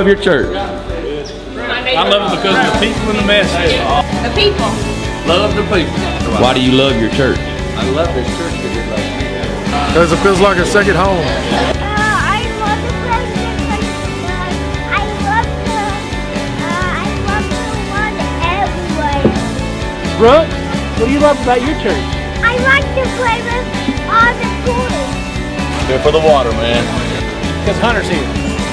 love your church? I love it because of the people and the message. The people. Love the people. Why do you love your church? I love this church because it loves me. Because it feels like a second home. I love the president because I love the one everywhere. Brooke, what do you love about your church? I like to play with all the toys. Good for the water, man. Because Hunter's here.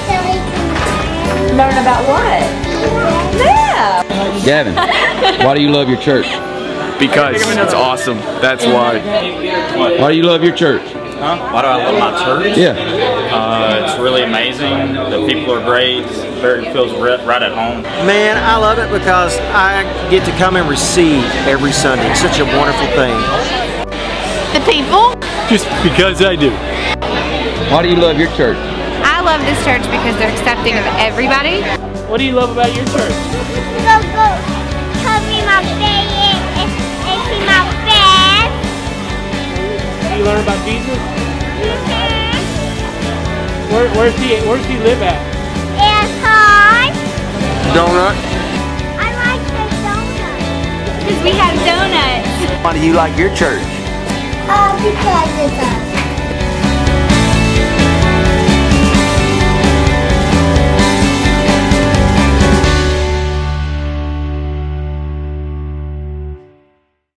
Learn about what? Yeah. Gavin, why do you love your church? Because it's awesome. That's why. Why do you love your church? Huh? Why do I love my church? Yeah. It's really amazing. The people are great. It feels right at home. Man, I love it because I get to come and receive every Sunday. It's such a wonderful thing. The people. Just because I do. Why do you love your church? I love this church because they're accepting of everybody. What do you love about your church? Go, tell me my favorite and see my friends. Do you learn about Jesus? Where's he live at? And Donut. I like the donuts. Because we have donuts. Why do you like your church? Because it's a